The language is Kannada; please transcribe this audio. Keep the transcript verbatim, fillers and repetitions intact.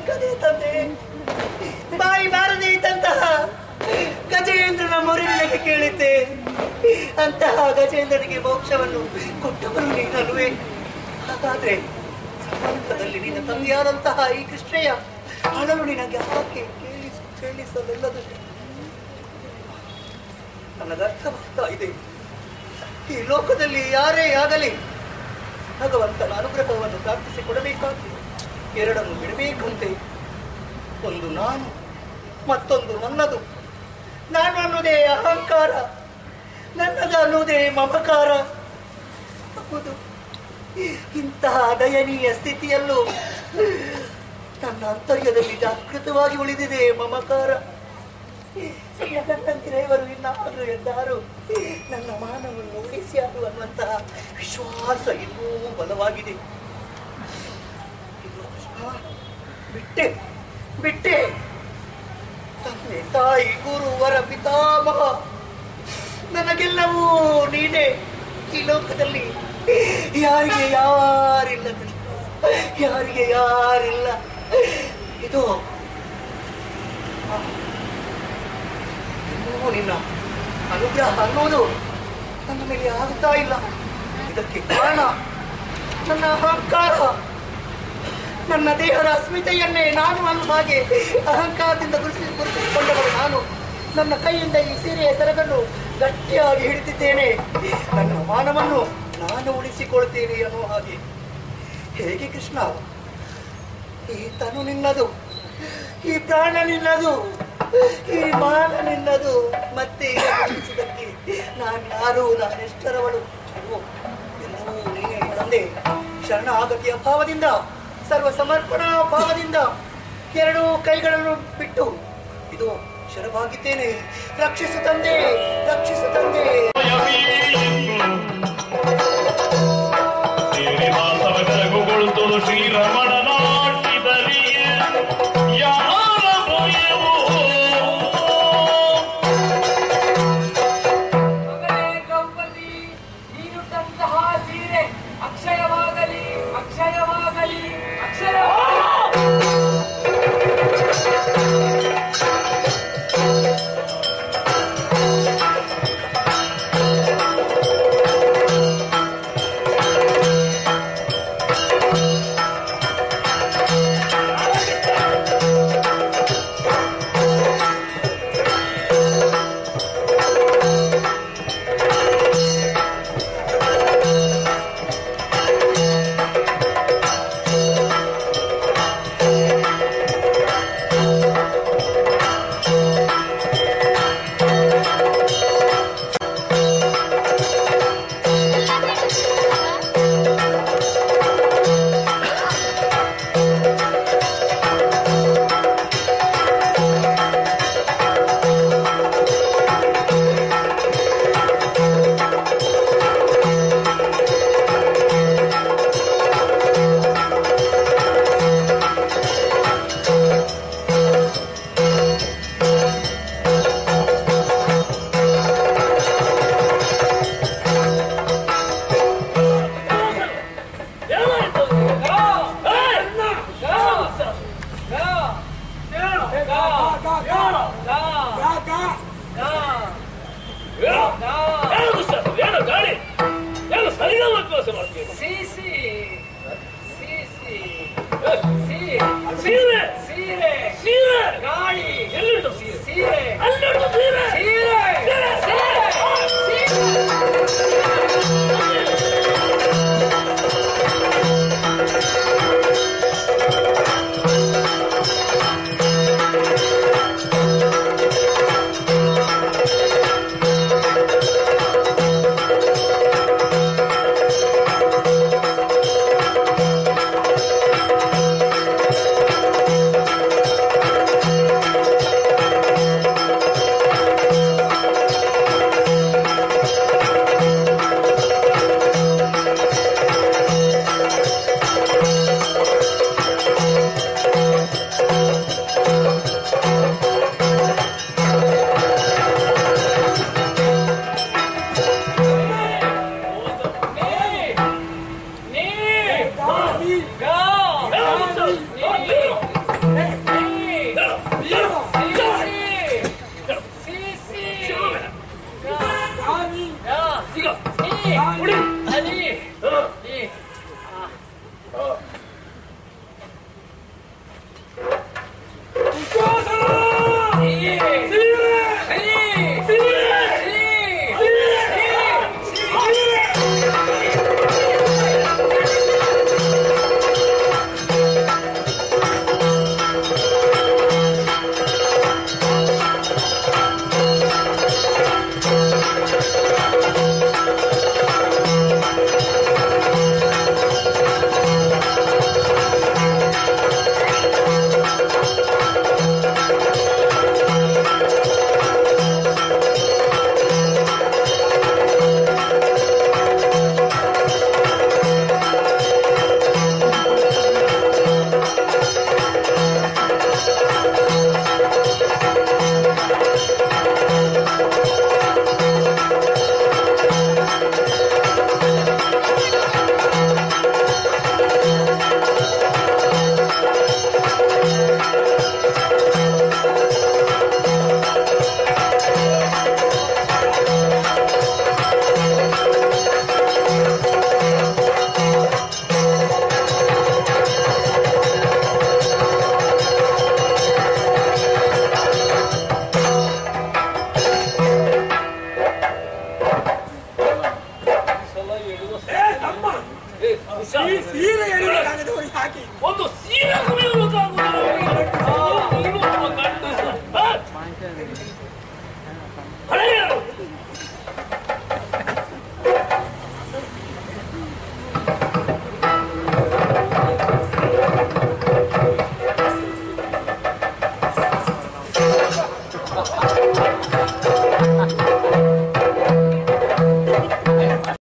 ಕದೆ ತಂದೆ. ಬಾಯಿ ಬಾರದೆ ಇದ್ದಂತಹ ಗಜೇಂದ್ರನ ಮೊರೆ ನಿನಗೆ ಕೇಳಿದ್ದೆ. ಅಂತಹ ಗಜೇಂದ್ರನಿಗೆ ಮೋಕ್ಷವನ್ನು ಕೊಟ್ಟವರು ನೀನಲ್ವೇ? ಹಾಗಾದ್ರೆ ಸಂಬಂಧದಲ್ಲಿ ನಿನ್ನ ತಂದೆಯಾದಂತಹ ಈ ಕೃಷ್ಣಯ್ಯ ಅಳಲು ನಿನಗೆ ಯಾಕೆ ಕೇಳಿಸ ಕೇಳಿಸಲಿಲ್ಲದು? ನನಗರ್ಥವಾಗ್ತಾ ಇದೆ, ಈ ಲೋಕದಲ್ಲಿ ಯಾರೇ ಆಗಲಿ ಭಗವಂತನ ಅನುಗ್ರಹವನ್ನು ಪ್ರಾರ್ಥಿಸಿ ಕೊಡಬೇಕಾಗಿ ಎರಡನ್ನು ಬಿಡಬೇಕಂತೆ. ಒಂದು ನಾನು, ಮತ್ತೊಂದು ನನ್ನದು. ನಾನು ಅನ್ನೋದೇ ಅಹಂಕಾರ, ನನ್ನದು ಅನ್ನೋದೇ ಮಮಕಾರ. ಹೌದು, ಇಂತಹ ದಯನೀಯ ಸ್ಥಿತಿಯಲ್ಲೂ ನನ್ನ ಅಂತರ್ಯದಲ್ಲಿ ಜಾಗೃತವಾಗಿ ಉಳಿದಿದೆ ಮಮಕಾರ. ಇವರು ಇನ್ನಾದರೂ ಎಂದಾರು ನನ್ನ ಮಾನವನ್ನು ಉಳಿಸಿಯಾರು ಅನ್ನುವಂತಹ ವಿಶ್ವಾಸ ಇನ್ನೂ ಬಲವಾಗಿದೆ. ಬಿಟ್ಟೆ ಬಿಟ್ಟೆ ತಂದೆ ತಾಯಿ ಗುರುವರ ಪಿತಾಮಹ ನನಗೆಲ್ಲವೂ ನೀನೇ. ಈ ಲೋಕದಲ್ಲಿ ಯಾರಿಗೆ ಯಾರಿಲ್ಲ ಕೃಷ್ಣ, ಯಾರಿಗೆ ಯಾರಿಲ್ಲ. ಇದು ಇನ್ನೂ ನಿನ್ನ ಅನುಗ್ರಹ ಅನ್ನೋದು ನನ್ನ ಮೇಲೆ ಆಗುತ್ತಾ ಇಲ್ಲ. ಇದಕ್ಕೆ ಕಾರಣ ನನ್ನ ಅಹಂಕಾರ. ನನ್ನ ದೇಹದ ಅಸ್ಮಿತೆಯನ್ನೇ ನಾನು ಅನ್ನೋ ಹಾಗೆ ಅಹಂಕಾರದಿಂದ ಗುರುತಿಸಿ ಗುರುತಿಸಿಕೊಂಡವರು ನಾನು. ನನ್ನ ಕೈಯಿಂದ ಈ ಸೀರೆಯ ಸರಗನ್ನು ಗಟ್ಟಿಯಾಗಿ ಹಿಡಿದಿದ್ದೇನೆ. ನನ್ನ ಮಾನವನ್ನು ನಾನು ಉಳಿಸಿಕೊಳ್ತೇನೆ ಅನ್ನೋ ಹಾಗೆ. ಹೇಗೆ ಕೃಷ್ಣ, ಈ ತನು ನಿನ್ನದು, ಈ ಪ್ರಾಣ ನಿನ್ನದು, ಈ ಮಾನ ನಿನ್ನದು. ಮತ್ತೆ ಗಮನಿಸಿದಕ್ಕೆ ನಾನು ಯಾರು, ನಾನೆಷ್ಟರವಳು? ಎಲ್ಲವೂ ನೀನೇ ತಂದೆ. ಶರಣಾಗತಿಯ ಭಾವದಿಂದ, ಸರ್ವ ಸಮರ್ಪಣಾ ಭಾವದಿಂದ ಎರಡೂ ಕೈಗಳನ್ನು ಬಿಟ್ಟು ಇದು ಶರವಾಗಿದ್ದೇನೆ. ರಕ್ಷಿಸು ತಂದೆ, ರಕ್ಷಿಸು ತಂದೆ. ಶ್ರೀರಮಣ ನಾಟಿದಲ್ಲಿ ಯಾರ ಭಯವು ಮಗನೇ ದ್ರೌಪದಿ, ನೀನುಟ್ಟಂತಹ ಸೀರೆ ಅಕ್ಷಯವಾಗಲಿ, ಅಕ್ಷಯವಾಗಲಿ, ಅಕ್ಷಯವಾಗಲಿ.